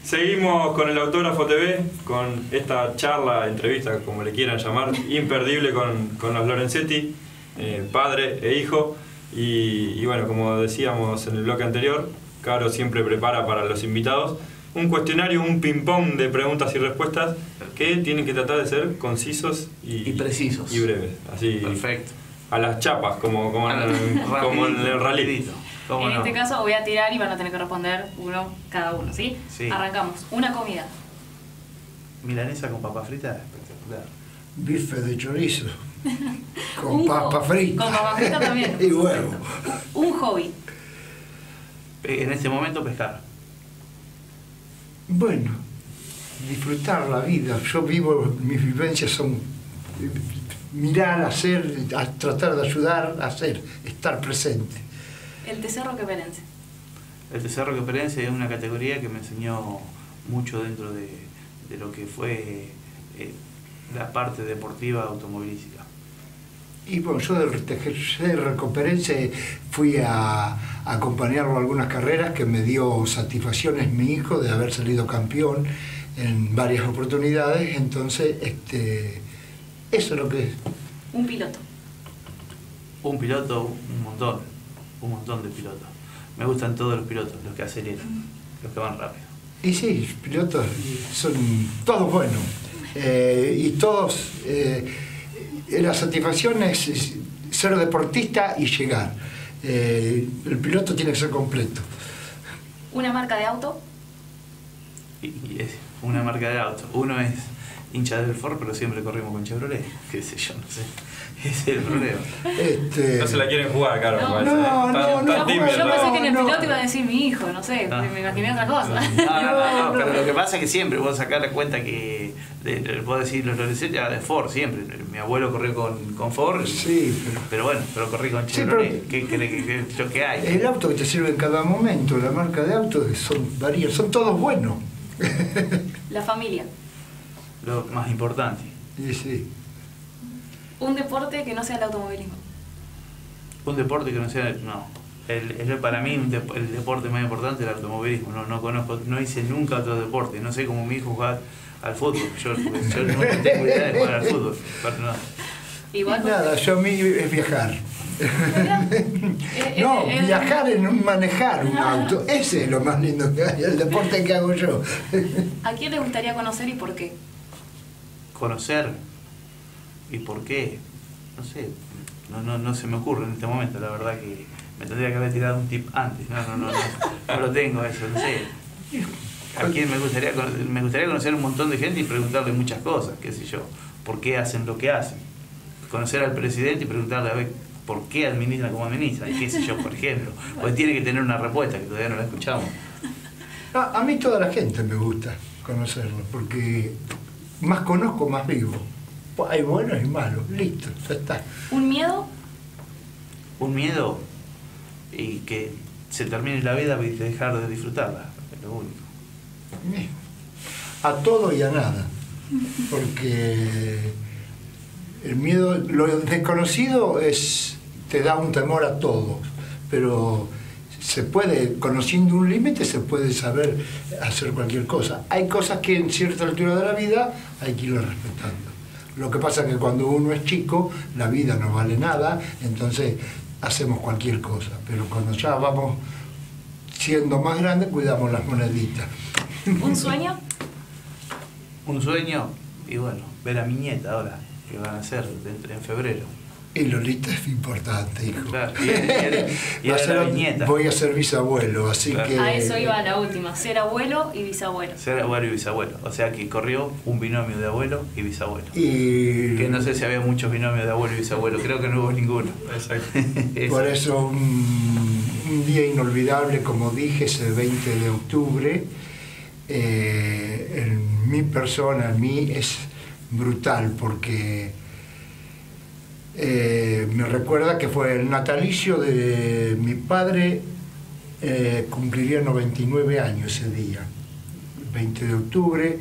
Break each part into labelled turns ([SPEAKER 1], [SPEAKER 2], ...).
[SPEAKER 1] Seguimos con el Autógrafo TV, con esta charla, entrevista, como le quieran llamar, imperdible con los Lorenzetti, padre e hijo. Y bueno, como decíamos en el bloque anterior, Caro siempre prepara para los invitados un cuestionario, un ping-pong de preguntas y respuestas que tienen que tratar de ser concisos y
[SPEAKER 2] precisos.
[SPEAKER 1] Y breves. Así,
[SPEAKER 2] perfecto.
[SPEAKER 1] A las chapas, como en el rally.
[SPEAKER 3] En este caso voy a tirar y van a tener que responder uno cada uno, ¿sí?
[SPEAKER 2] Sí.
[SPEAKER 3] Arrancamos. Una comida.
[SPEAKER 2] Milanesa con papa frita, espectacular.
[SPEAKER 4] Bife de chorizo. Con papa frita.
[SPEAKER 3] Con papa frita también.
[SPEAKER 4] Y huevo.
[SPEAKER 3] Un hobby.
[SPEAKER 2] En este momento pescar.
[SPEAKER 4] Bueno, disfrutar la vida. Yo vivo, mis vivencias son mirar, hacer, tratar de ayudar, hacer, estar presente.
[SPEAKER 3] El Tecerro Queperense.
[SPEAKER 2] El Tecerro Queperense es una categoría que me enseñó mucho dentro de lo que fue la parte deportiva automovilística.
[SPEAKER 4] Y bueno, yo del Tecerro Queperense fui a acompañarlo a algunas carreras que me dio satisfacciones mi hijo de haber salido campeón en varias oportunidades. Entonces, eso es lo que es.
[SPEAKER 3] Un piloto.
[SPEAKER 2] Un piloto, un montón de pilotos. Me gustan todos los pilotos, los que aceleran, los que van rápido.
[SPEAKER 4] Y sí, los pilotos son todos buenos. Y todos, la satisfacción es ser deportista y llegar. El piloto tiene que ser completo.
[SPEAKER 3] Una marca de auto.
[SPEAKER 2] Y es una marca de auto. Uno es hincha del Ford, pero siempre corrimos con Chevrolet. Qué sé yo, no sé. Ese es el problema.
[SPEAKER 1] No se la quieren jugar, claro.
[SPEAKER 3] Yo pensé que en el piloto iba a decir mi hijo, no sé, me imaginé otra cosa.
[SPEAKER 2] No, pero lo que pasa es que siempre vos sacás la cuenta que, vos decís los Lorenzetti de Ford, siempre. Mi abuelo corrió con Ford,
[SPEAKER 4] sí,
[SPEAKER 2] pero bueno, corrí con Chevrolet. Sí, ¿Qué hay?
[SPEAKER 4] El auto que te sirve en cada momento, la marca de auto varía, son todos buenos.
[SPEAKER 3] La familia.
[SPEAKER 2] Lo más importante.
[SPEAKER 4] Sí, sí.
[SPEAKER 3] Un deporte que no sea el automovilismo.
[SPEAKER 2] Un deporte que no sea... No. Para mí el deporte más importante es el automovilismo. No hice nunca otro deporte. No sé cómo mi hijo juega al fútbol. Yo no tengo idea de jugar al fútbol. Pero no.
[SPEAKER 4] Igual nada, yo a mí es viajar. No, viajar en manejar un auto. Ese es lo más lindo que hay, el deporte que hago yo.
[SPEAKER 3] ¿A quién le gustaría conocer y por qué?
[SPEAKER 2] Conocer y por qué, no sé, no se me ocurre en este momento, la verdad que me tendría que haber tirado un tip antes, no lo tengo eso, no sé. A quién me gustaría conocer un montón de gente y preguntarle muchas cosas, qué sé yo, por qué hacen lo que hacen. Conocer al presidente y preguntarle a ver por qué administra como administra, y qué sé yo, por ejemplo, porque tiene que tener una respuesta que todavía no la escuchamos.
[SPEAKER 4] A mí toda la gente me gusta conocerlo, porque más conozco, más vivo. Hay buenos y malos, listo, ya está.
[SPEAKER 3] ¿Un miedo?
[SPEAKER 2] Un miedo y que se termine la vida y dejar de disfrutarla, es lo único.
[SPEAKER 4] A todo y a nada, porque el miedo, lo desconocido te da un temor a todo, pero se puede, conociendo un límite, se puede saber hacer cualquier cosa. Hay cosas que en cierta altura de la vida hay que irlas respetando. Lo que pasa es que cuando uno es chico, la vida no vale nada, entonces hacemos cualquier cosa. Pero cuando ya vamos siendo más grandes, cuidamos las moneditas.
[SPEAKER 3] ¿Un sueño?
[SPEAKER 2] Un sueño, y bueno, ver a mi nieta ahora, que van a ser en febrero.
[SPEAKER 4] Y Lolita es importante, hijo.
[SPEAKER 2] Claro, y la nieta.
[SPEAKER 4] Voy a ser bisabuelo, así
[SPEAKER 2] claro.
[SPEAKER 4] que...
[SPEAKER 3] A eso iba la última, ser abuelo y bisabuelo.
[SPEAKER 2] Ser abuelo y bisabuelo, o sea que corrió un binomio de abuelo y bisabuelo.
[SPEAKER 4] Y...
[SPEAKER 2] que no sé si había muchos binomios de abuelo y bisabuelo, creo que no hubo ninguno.
[SPEAKER 1] Exacto.
[SPEAKER 4] Por eso un día inolvidable, como dije, es el 20 de octubre. En mi persona, en mí, es brutal, porque... me recuerda que fue el natalicio de mi padre, cumpliría 99 años ese día, el 20 de octubre.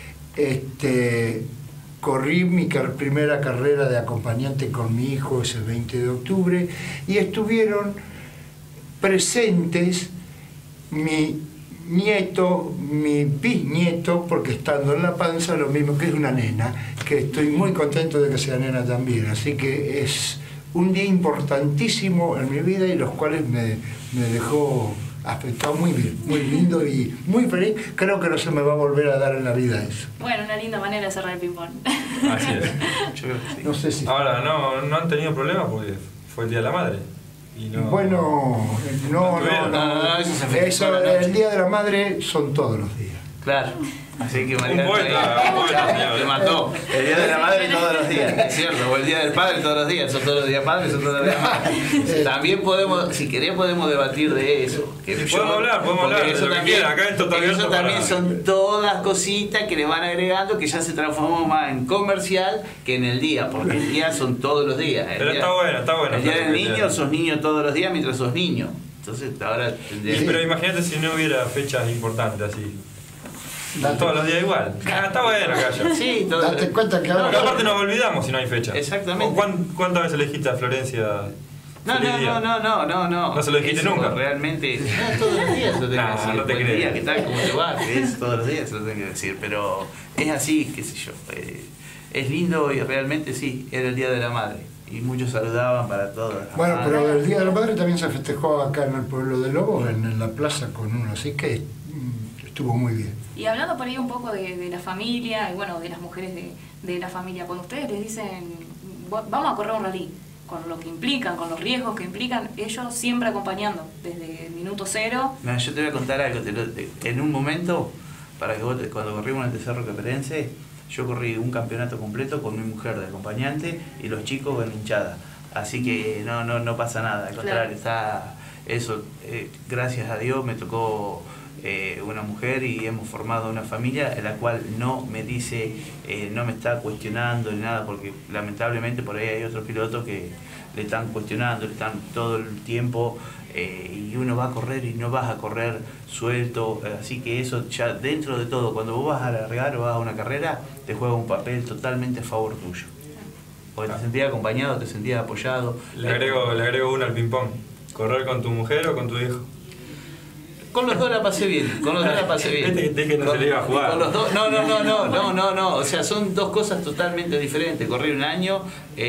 [SPEAKER 4] Corrí mi primera carrera de acompañante con mi hijo ese 20 de octubre y estuvieron presentes mi nieto, mi bisnieto, porque estando en la panza, lo mismo que es una nena, que estoy muy contento de que sea nena también. Así que es un día importantísimo en mi vida y los cuales me dejó afectado muy bien, muy lindo y muy feliz. Creo que no se me va a volver a dar en la vida eso.
[SPEAKER 3] Bueno, una linda manera de cerrar el ping-pong.
[SPEAKER 1] Así es.
[SPEAKER 2] Yo creo que sí.
[SPEAKER 4] No sé si...
[SPEAKER 1] Ahora, no han tenido problemas porque fue el Día de la Madre. Y no,
[SPEAKER 4] Bueno, no,
[SPEAKER 2] eso se festeja
[SPEAKER 4] eso,
[SPEAKER 2] la noche.
[SPEAKER 4] el Día de la Madre son todos los días.
[SPEAKER 2] Claro. Así que
[SPEAKER 1] Un
[SPEAKER 2] María
[SPEAKER 1] poeta, señor.
[SPEAKER 2] te mató. El día de la madre todos los días, es cierto. O el día del padre todos los días. Son todos los días padres, son todos los días madres. También podemos, si querés, podemos debatir de eso. Que
[SPEAKER 1] Sí, podemos hablar de
[SPEAKER 2] eso
[SPEAKER 1] lo que
[SPEAKER 2] también,
[SPEAKER 1] quiera. Acá esto está
[SPEAKER 2] porque eso
[SPEAKER 1] abierto
[SPEAKER 2] también
[SPEAKER 1] para-
[SPEAKER 2] son todas cositas que le van agregando que ya se transformó más en comercial que en el día. Porque el día son todos los días. El
[SPEAKER 1] Pero
[SPEAKER 2] día-
[SPEAKER 1] está bueno.
[SPEAKER 2] El día del niño sos niño todos los días mientras sos niño. Entonces ahora tendría
[SPEAKER 1] Pero imagínate si no hubiera fechas importantes así.
[SPEAKER 4] Date-
[SPEAKER 1] Todos los días igual. Está bueno que haya.
[SPEAKER 2] Sí, todo.
[SPEAKER 4] Date cuenta que ahora...
[SPEAKER 1] Porque aparte nos olvidamos si no hay fecha.
[SPEAKER 2] Exactamente.
[SPEAKER 1] ¿Cuántas veces le dijiste a Florencia?
[SPEAKER 2] No.
[SPEAKER 1] No se lo dijiste
[SPEAKER 2] Eso
[SPEAKER 1] nunca.
[SPEAKER 2] Realmente. No, todos los días se lo tengo
[SPEAKER 1] No,
[SPEAKER 2] que decir.
[SPEAKER 1] no te
[SPEAKER 2] Buen
[SPEAKER 1] creo.
[SPEAKER 2] día, ¿qué tal? ¿Cómo te va? Que es todos los días se lo tengo que decir. Pero es así, qué sé yo. Es lindo y realmente sí, era el Día de la Madre. Y muchos saludaban para todas. las
[SPEAKER 4] Bueno,
[SPEAKER 2] madres.
[SPEAKER 4] pero el Día de la Madre también se festejó acá en el pueblo de Lobos, en la plaza con uno, así que estuvo muy bien.
[SPEAKER 3] Y hablando por ahí un poco de la familia, y bueno, de las mujeres de la familia, cuando ustedes les dicen, vamos a correr un rally, con lo que implican, con los riesgos que implican, ellos siempre acompañando, desde el minuto cero.
[SPEAKER 2] Mira, yo te voy a contar algo. En un momento, para que vos, cuando corrimos en el Cerro Queperense, yo corrí un campeonato completo con mi mujer de acompañante y los chicos en hinchada. Así que no pasa nada, al contrario, está eso. Gracias a Dios me tocó una mujer y hemos formado una familia en la cual no me dice, no me está cuestionando ni nada, porque lamentablemente por ahí hay otros pilotos que le están cuestionando, le están todo el tiempo, y uno va a correr y no vas a correr suelto, así que eso ya dentro de todo, cuando vos vas a largar o vas a una carrera, te juega un papel totalmente a favor tuyo. Porque te sentías acompañado, te sentías apoyado.
[SPEAKER 1] Le agrego una al ping-pong. ¿Correr con tu mujer o con tu hijo?
[SPEAKER 2] Con los dos la pasé bien, con los dos la pasé bien.
[SPEAKER 1] Viste que te dije que no se le iba a jugar.
[SPEAKER 2] Con los dos, no, o sea, son dos cosas totalmente diferentes. Corrí un año,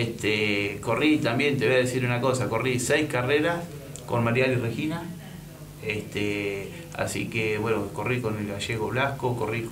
[SPEAKER 2] corrí también, te voy a decir una cosa, corrí 6 carreras con Marial y Regina, así que bueno, corrí con el gallego Blasco, corrí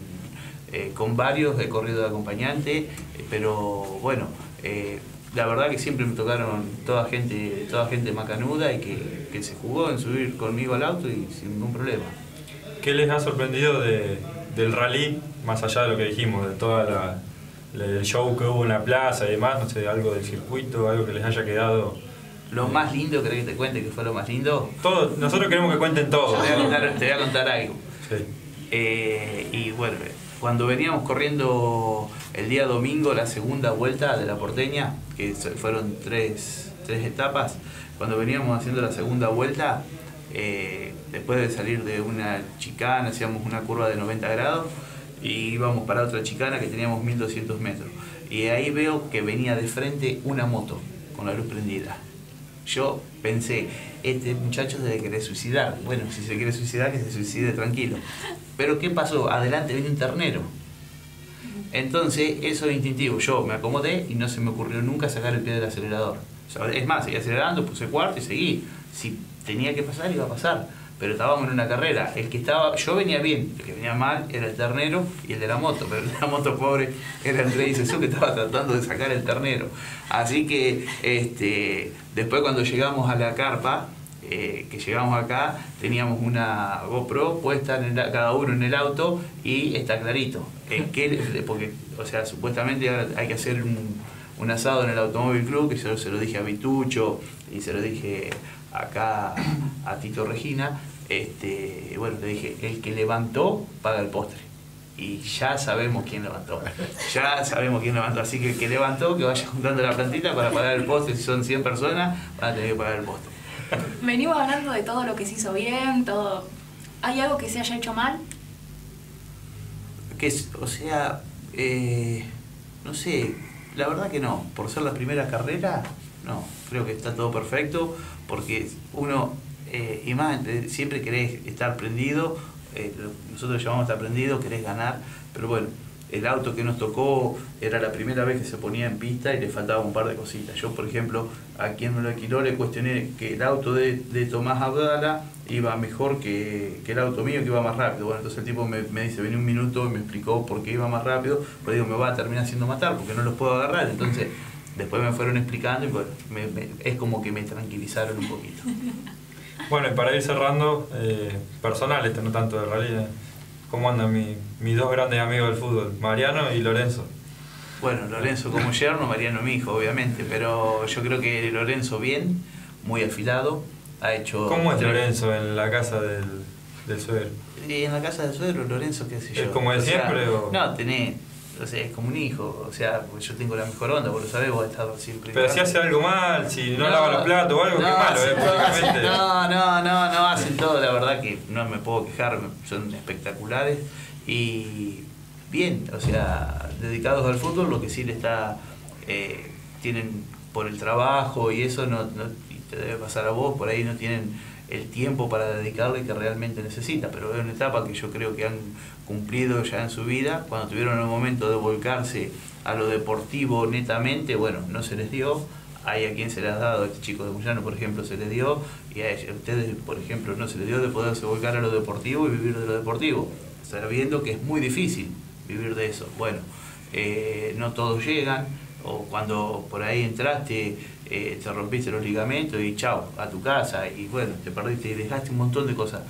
[SPEAKER 2] con varios, he corrido de acompañante, pero bueno, la verdad que siempre me tocaron toda gente macanuda y que se jugó en subir conmigo al auto y sin ningún problema.
[SPEAKER 1] ¿Qué les ha sorprendido del rally, más allá de lo que dijimos, de toda el show que hubo en la plaza y demás, no sé, algo del circuito, algo que les haya quedado?
[SPEAKER 2] Lo más lindo, ¿querés que te cuente que fue lo más lindo?
[SPEAKER 1] Todo, nosotros queremos que cuenten todo.
[SPEAKER 2] Te voy a contar algo.
[SPEAKER 1] Sí.
[SPEAKER 2] Y bueno, cuando veníamos corriendo el día domingo la segunda vuelta de la Porteña, que fueron tres etapas, cuando veníamos haciendo la segunda vuelta, después de salir de una chicana, hacíamos una curva de 90 grados y íbamos para otra chicana que teníamos 1200 metros. Y ahí veo que venía de frente una moto con la luz prendida. Yo pensé, este muchacho se debe querer suicidar. Bueno, si se quiere suicidar, que se suicide tranquilo. Pero ¿qué pasó? Adelante viene un ternero. Entonces, eso es instintivo. Yo me acomodé y no se me ocurrió nunca sacar el pie del acelerador. O sea, es más, seguí acelerando, puse cuarto y seguí. Si tenía que pasar, iba a pasar. Pero estábamos en una carrera. Yo venía bien, el que venía mal era el ternero y el de la moto. Pero el de la moto, pobre, era el rey Jesús que estaba tratando de sacar el ternero. Así que, después cuando llegamos a la carpa, que llegamos acá, teníamos una GoPro puesta cada uno en el auto y está clarito. Porque, o sea, supuestamente ahora hay que hacer un asado en el Automóvil Club, que yo se lo dije a Vitucho y se lo dije acá a Tito Regina. Bueno, le dije, el que levantó paga el postre. Y ya sabemos quién levantó. Así que el que levantó, que vaya juntando la plantita para pagar el postre. Si son 100 personas, van a tener que pagar el postre.
[SPEAKER 3] Venimos hablando de todo lo que se hizo bien, todo. ¿Hay algo que se haya hecho mal?
[SPEAKER 2] O sea, no sé, la verdad que no. Por ser la primera carrera, no. Creo que está todo perfecto, porque uno, y más, siempre querés estar prendido nosotros llamamos aprendido, querés ganar, pero bueno, el auto que nos tocó era la primera vez que se ponía en pista y le faltaba un par de cositas. Yo, por ejemplo, a quien me lo alquiló le cuestioné que el auto de Tomás Abdala iba mejor que el auto mío, que iba más rápido. Bueno, entonces el tipo me dice, vení un minuto y me explicó por qué iba más rápido, pero digo, me va a terminar haciendo matar porque no los puedo agarrar. Entonces, después me fueron explicando y bueno, es como que me tranquilizaron un poquito.
[SPEAKER 1] Bueno, y para ir cerrando, personal, no tanto de realidad. ¿Cómo andan mis dos grandes amigos del fútbol, Mariano y Lorenzo?
[SPEAKER 2] Bueno, Lorenzo como yerno, Mariano mi hijo, obviamente, pero yo creo que Lorenzo bien, muy afilado, ha hecho...
[SPEAKER 1] ¿Cómo es Lorenzo en la casa del suegro?
[SPEAKER 2] Y en la casa del suegro, Lorenzo, qué sé yo.
[SPEAKER 1] ¿Es como de siempre o...?
[SPEAKER 2] No, o sea, es como un hijo, o sea, pues yo tengo la mejor onda, vos lo sabés, vos has estado siempre...
[SPEAKER 1] Pero si hace algo mal, si no lava los platos o algo, qué malo, prácticamente.
[SPEAKER 2] No, hacen todo, la verdad que no me puedo quejar, son espectaculares y bien, o sea, dedicados al fútbol, lo que sí le está, tienen por el trabajo y eso, y te debe pasar a vos, por ahí no tienen el tiempo para dedicarle que realmente necesita, pero es una etapa que yo creo que han cumplido ya en su vida. Cuando tuvieron el momento de volcarse a lo deportivo netamente, bueno, no se les dio. Hay a quien se les ha dado, a este chico de Moyano, por ejemplo, se les dio, y a ustedes, por ejemplo, no se les dio de poderse volcar a lo deportivo y vivir de lo deportivo, sabiendo que es muy difícil vivir de eso. Bueno, no todos llegan, o cuando por ahí entraste, te rompiste los ligamentos y chao, a tu casa, y bueno, te perdiste y dejaste un montón de cosas.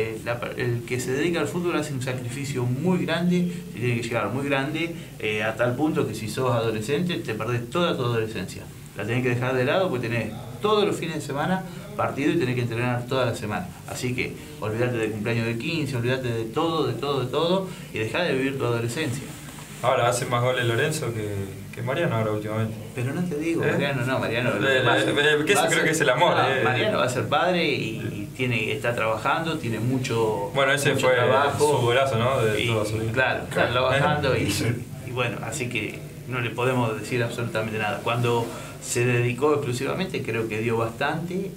[SPEAKER 2] El que se dedica al fútbol hace un sacrificio muy grande, tiene que llegar muy grande, a tal punto que si sos adolescente te perdés toda tu adolescencia. La tenés que dejar de lado porque tenés todos los fines de semana partido y tenés que entrenar toda la semana. Así que olvidate del cumpleaños de 15, olvidate de todo y dejá de vivir tu adolescencia.
[SPEAKER 1] Ahora hace más goles Lorenzo que Mariano ahora últimamente.
[SPEAKER 2] Pero no te digo, Mariano no, Mariano.
[SPEAKER 1] Que eso creo que es el amor.
[SPEAKER 2] Mariano va a ser padre y está trabajando, tiene mucho
[SPEAKER 1] bueno, ese
[SPEAKER 2] mucho
[SPEAKER 1] fue
[SPEAKER 2] trabajo,
[SPEAKER 1] su golazo, ¿no? De toda su vida.
[SPEAKER 2] Claro, está trabajando y bueno, así que no le podemos decir absolutamente nada. Cuando se dedicó exclusivamente, creo que dio bastante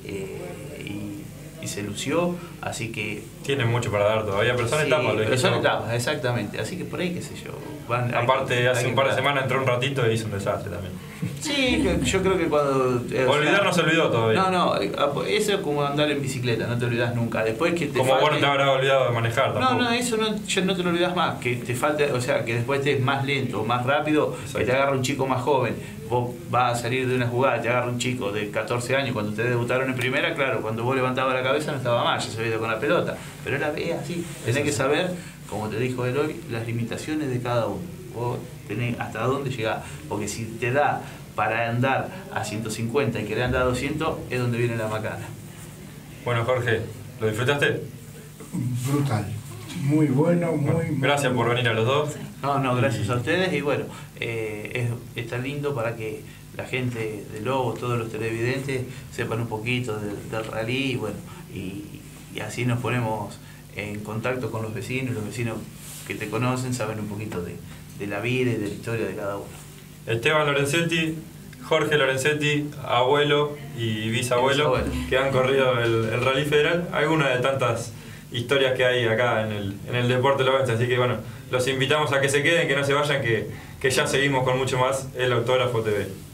[SPEAKER 2] y se lució, así que...
[SPEAKER 1] Tiene mucho para dar todavía, pero son etapas.
[SPEAKER 2] Pero son etapas, exactamente. Así que por ahí, qué sé yo.
[SPEAKER 1] Aparte, hace un par de semanas entró un ratito y hizo un desastre también.
[SPEAKER 2] Sí, yo creo que cuando...
[SPEAKER 1] Olvidar no se olvidó todavía.
[SPEAKER 2] No, eso es como andar en bicicleta, no te olvidas nunca. Después que te
[SPEAKER 1] como
[SPEAKER 2] falte...
[SPEAKER 1] vos no te habrás olvidado de manejar tampoco.
[SPEAKER 2] No, eso ya no te lo olvidas más. Que te falte, o sea, que después estés más lento, más rápido, exacto. Que te agarra un chico más joven. Vos vas a salir de una jugada, te agarra un chico de 14 años, cuando te debutaron en primera, claro, cuando vos levantabas la cabeza no estaba mal, ya se había ido con la pelota. Pero era así, tenés que saber, como te dijo Eloy, las limitaciones de cada uno. Vos tenés hasta dónde llegar, porque si te da para andar a 150 y querés andar a 200, es donde viene la macana.
[SPEAKER 1] Bueno, Jorge, ¿lo disfrutaste?
[SPEAKER 4] Brutal. Muy bueno, muy...
[SPEAKER 1] Gracias por venir a los dos.
[SPEAKER 2] No, gracias a ustedes y bueno, está lindo para que la gente de Lobos, todos los televidentes, sepan un poquito del rally y bueno, y así nos ponemos en contacto con los vecinos que te conocen saben un poquito de la vida y de la historia de cada uno.
[SPEAKER 1] Esteban Lorenzetti, Jorge Lorenzetti, abuelo y bisabuelo, que han corrido el Rally Federal, algunas de tantas historias que hay acá en el deporte lobense, así que bueno, los invitamos a que se queden, que no se vayan, que ya seguimos con mucho más el Autógrafo TV.